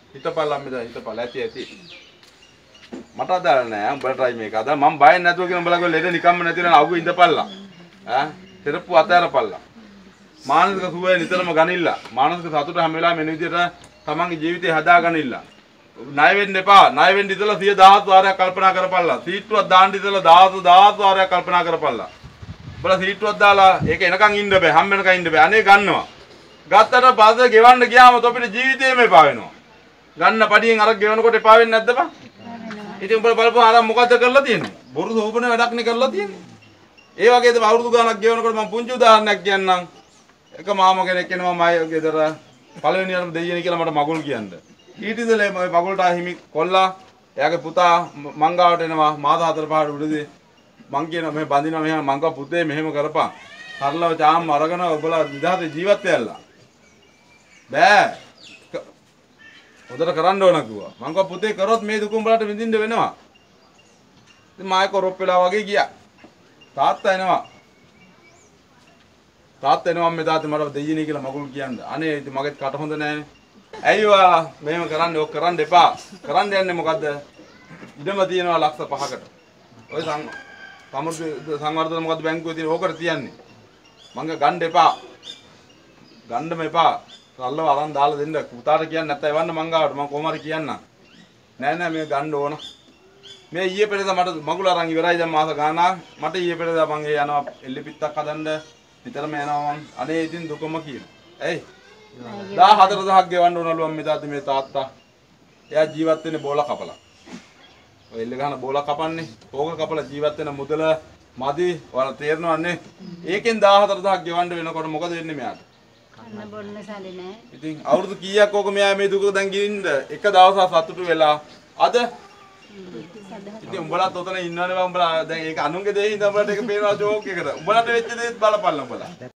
හිතපල්ලා මෙතන හිතපල්ලා ඇති. මට අදාළ නෑ උඹලා try මේක. අද මම බය නැතුව කියන උඹලා ගොල්ලෝ ලෙඩ නිකම්ම නැති වෙන අවුව ඉඳපල්ලා. ඈ තෙරප්පු අතෑරපල්ලා. මානසික සුවය නිතරම ගනින්න. මානසික සතුට හැම වෙලාවෙම මෙන්න විදිහට තමන්ගේ ජීවිතේ හදාගනින්න. ණය වෙන්න එපා. ණය වෙන්න ඉතලා 100,000 වාරයක් කල්පනා කරපල්ලා. සීට්ටුවක් දාන්න ඉතලා 10,000 වාරයක් කල්පනා කරපල්ලා. උඹලා සීට්ටුවක් දාලා ඒක එනකන් ඉන්න බෑ. හැම වෙනකන් ඉන්න බෑ. අනේ ගන්නවා. ගත්තට පස්සේ ගෙවන්න ගියාම තොපිට ජීවිතේම එපා වෙනවා. ගන්න පඩියෙන් අර ගෙවනකොට එපා වෙන්නේ නැද්ද බං? ඉතින් උඹලා බලපුවා අර මොකද්ද කරලා තියෙන්නේ? බොරු සෝපන වැඩක් නේ කරලා තියෙන්නේ. ඒ වගේද අවුරුදු ගාණක් ගෙවනකොට මම පුංචි උදාහරණයක් කියන්නම්. එක මාම කෙනෙක් එනවා මම ගෙදර පළවෙනියටම දෙයියනේ කියලා මට මගුල් කියන්න. ඊට ඉඳලා මේ මගුල්ට හිමි කොල්ලා එයාගේ පුතා මංගාවට එනවා මාස 4-5 උඩදී. මං කියනවා මේ බඳිනවා මෙහෙම මංගා පුතේ මෙහෙම කරපන්. සරලව චාම් අරගෙන ඔබලා නිදහසේ ජීවත් වෙයලා. බෑ. හොදට කරන්න ඕන කිව්වා. මං කිව්වා පුතේ කරොත් මේ දුක උඹලට විඳින්න වෙනවා. ඉතින් මාය කොරොප් වෙලා වගේ ගියා. තාත්තා එනවා. තාත්තා එනවා මේ තාත්තේ මට දෙයියනේ කියලා මගුල් කියන්නේ. අනේ ඉතින් මගෙත් කට හොඳ නැහැනේ. ඇයි ඔයා මෙහෙම කරන්නේ? ඔක් කරන්න එපා. කරන්න යන්නේ මොකද්ද? ඉඩම තියෙනවා ලක්ෂ 5කට. ඔය සංවර්ධන මොකද්ද බැංකුවේ තියෙන ඕකට තියන්නේ. මං ගන්න එපා. ගන්නම එපා. සල්ලව අරන් දාලා දෙන්න. පුතාට කියන්නේ නැත්නම් එවන්න මං ගාවට මං කොහොම හරි කියන්නම්. නෑ මේ ගන්න ඕන. මේ ඊයේ පෙරේද මට මගුල අරන් ඉවරයි දැන් මාස ගානක්. මට ඊයේ පෙරේද මං ඒ යනවා එල්ලි පිටක් හදන්න. විතරම යනවා මං. අනේ ඉතින් දුකම කියනවා. ඇයි? 14000ක් ගෙවන්න ඕනලු අම්මේ තාත්තේ මේ තාත්තා. එයා ජීවත් වෙන්නේ බෝල කපලා. ඔය එල්ල ගහන බෝල කපන්නේ. ඕක කපලා ජීවත් වෙන මුදල මදි. ඔයාලා තේරෙනවන්නේ. ඒකෙන් 14000ක් ගෙවන්න වෙනකොට මොකද වෙන්නේ මෙයාට? කන්න බොන්න සල්ලි නෑ. ඉතින් අවුරුදු කීයක් ඕක මෙයා මේ දුක දැන් ගිනින්ද? එක දවසක් සතුටු වෙලා අද ඉතින් උඹලාත් ඔතන ඉන්නවනේ උඹලා දැන් ඒක අනුන්ගේ දෙයින් උඹලට ඒක පේනවා ජෝක් එකකට. උඹලට වෙච්ච දේත් බලපල්ලා උඹලා.